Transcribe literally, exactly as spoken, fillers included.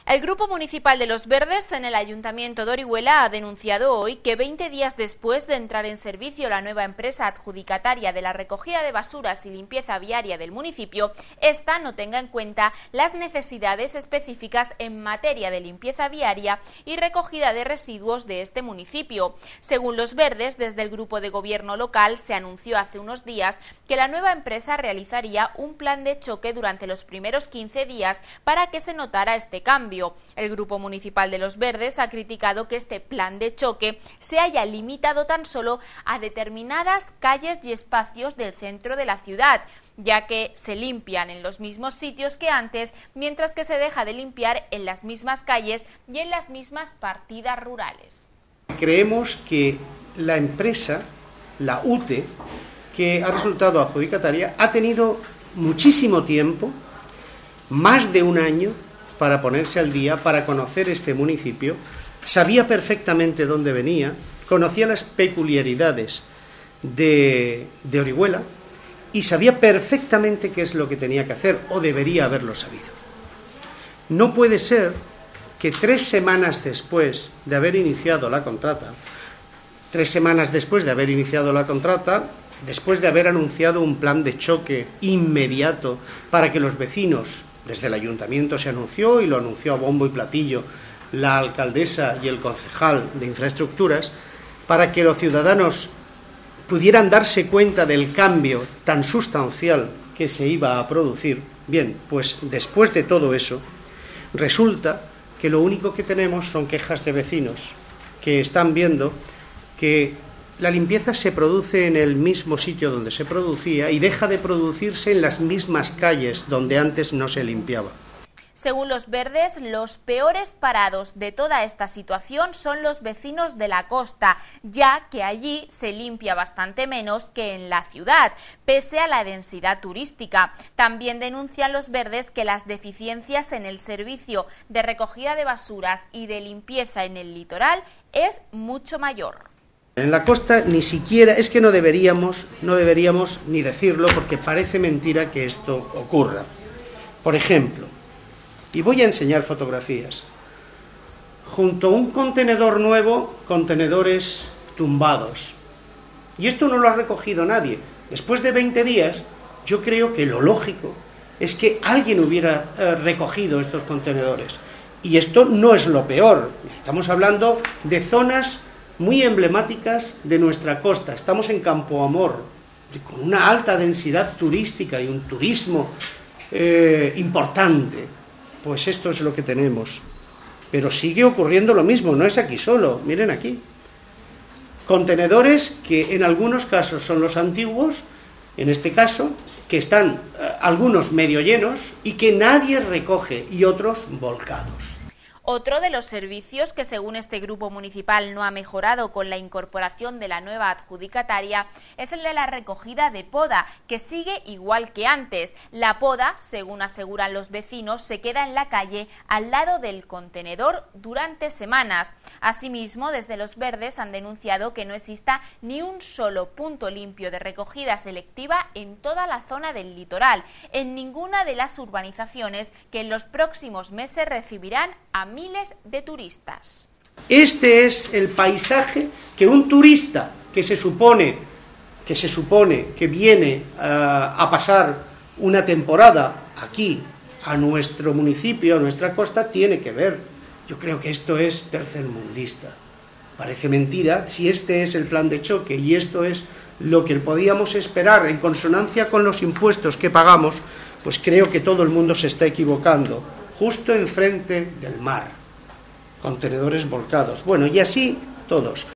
El Grupo Municipal de Los Verdes en el Ayuntamiento de Orihuela ha denunciado hoy que veinte días después de entrar en servicio la nueva empresa adjudicataria de la recogida de basuras y limpieza viaria del municipio, esta no tenga en cuenta las necesidades específicas en materia de limpieza viaria y recogida de residuos de este municipio. Según Los Verdes, desde el Grupo de Gobierno local se anunció hace unos días que la nueva empresa realizaría un plan de choque durante los primeros quince días para que se notara este cambio. El Grupo Municipal de Los Verdes ha criticado que este plan de choque se haya limitado tan solo a determinadas calles y espacios del centro de la ciudad, ya que se limpian en los mismos sitios que antes, mientras que se deja de limpiar en las mismas calles y en las mismas partidas rurales. Creemos que la empresa, la U T E, que ha resultado adjudicataria, ha tenido muchísimo tiempo, más de un año, para ponerse al día, para conocer este municipio, sabía perfectamente dónde venía, conocía las peculiaridades de, de Orihuela y sabía perfectamente qué es lo que tenía que hacer, o debería haberlo sabido. No puede ser que tres semanas después de haber iniciado la contrata, tres semanas después de haber iniciado la contrata, después de haber anunciado un plan de choque inmediato para que los vecinos, desde el ayuntamiento se anunció y lo anunció a bombo y platillo la alcaldesa y el concejal de infraestructuras, para que los ciudadanos pudieran darse cuenta del cambio tan sustancial que se iba a producir. Bien, pues después de todo eso, resulta que lo único que tenemos son quejas de vecinos que están viendo que la limpieza se produce en el mismo sitio donde se producía y deja de producirse en las mismas calles donde antes no se limpiaba. Según Los Verdes, los peores parados de toda esta situación son los vecinos de la costa, ya que allí se limpia bastante menos que en la ciudad, pese a la densidad turística. También denuncian Los Verdes que las deficiencias en el servicio de recogida de basuras y de limpieza en el litoral es mucho mayor. En la costa ni siquiera, es que no deberíamos, no deberíamos ni decirlo porque parece mentira que esto ocurra. Por ejemplo, y voy a enseñar fotografías, junto a un contenedor nuevo, contenedores tumbados. Y esto no lo ha recogido nadie. Después de veinte días, yo creo que lo lógico es que alguien hubiera eh, recogido estos contenedores. Y esto no es lo peor. Estamos hablando de zonas muy emblemáticas de nuestra costa. Estamos en Campo Amor, con una alta densidad turística y un turismo eh, importante. Pues esto es lo que tenemos. Pero sigue ocurriendo lo mismo, no es aquí solo, miren aquí. Contenedores que en algunos casos son los antiguos, en este caso, que están eh, algunos medio llenos y que nadie recoge, y otros volcados. Otro de los servicios que, según este grupo municipal, no ha mejorado con la incorporación de la nueva adjudicataria es el de la recogida de poda, que sigue igual que antes. La poda, según aseguran los vecinos, se queda en la calle al lado del contenedor durante semanas. Asimismo, desde Los Verdes han denunciado que no exista ni un solo punto limpio de recogida selectiva en toda la zona del litoral, en ninguna de las urbanizaciones que en los próximos meses recibirán a miles de turistas. Este es el paisaje que un turista que se supone que se supone que viene uh, a pasar una temporada aquí a nuestro municipio, a nuestra costa, tiene que ver. Yo creo que esto es tercermundista. Parece mentira si este es el plan de choque y esto es lo que podíamos esperar en consonancia con los impuestos que pagamos, pues creo que todo el mundo se está equivocando. Justo enfrente del mar, contenedores volcados. Bueno, y así todos.